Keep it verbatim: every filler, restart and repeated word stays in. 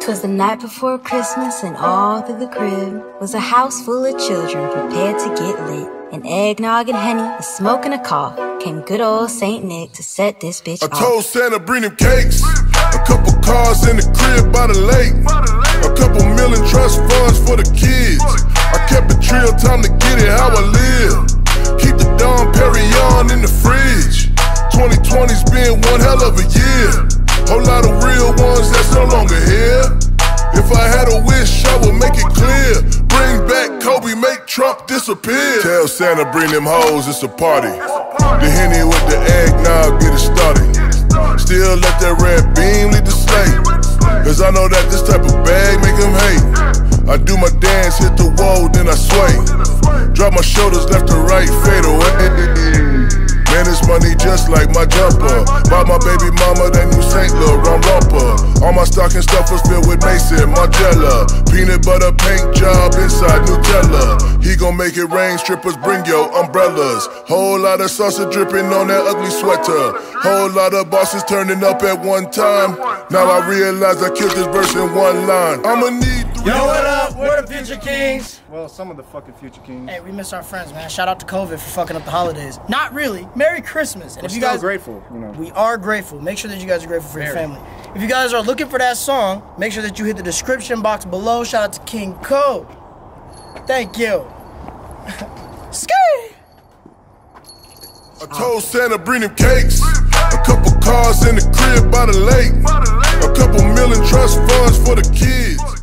'Twas the night before Christmas, and all through the crib was a house full of children prepared to get lit. And eggnog and Henny, a smoke and a cough, came good old Saint Nick to set this bitch I off. told Santa bring them cakes, a couple cars in the crib by the lake, a couple million trust funds for the kids. I kept it trill, time to get it how I live. Keep the Dom Perignon in the fridge. twenty twenty's been one hell of a year. Whole lot of real ones that's no longer here. If I had a wish, I would make it clear. Bring back Kobe, make Trump disappear. Tell Santa bring them hoes, it's a party. The Henny with the eggnog, get it started. Still let that red beam lead the sleigh. Cause I know that this type of bag make them hate. I do my dance, hit the wall, then I sway. Drop my shoulders left to right, fade away. Man, this money just like my jumper. Bought my baby mama that new Saint Laurent romper. All my stocking stuffers filled with Mason Margiela. Peanut butter paint job inside Nutella. He gon' make it rain, strippers bring your umbrellas. Whole lot of salsa dripping on that ugly sweater. Whole lot of bosses turning up at one time. Now I realize I killed this verse in one line. I'ma need three. Yo, what up? We're the Future Kings. Well, some of the fucking Future Kings. Hey, we miss our friends, man. Shout out to COVID for fucking up the holidays. Not really. Merry Christmas. And We're if you still guys grateful, you know. We are grateful. Make sure that you guys are grateful for Very. your family. If you guys are looking for that song, make sure that you hit the description box below. Shout out to King Code. Thank you. Ski! I told Santa bring them cakes, a couple cars in the crib by the lake, a couple million trust funds for the kids.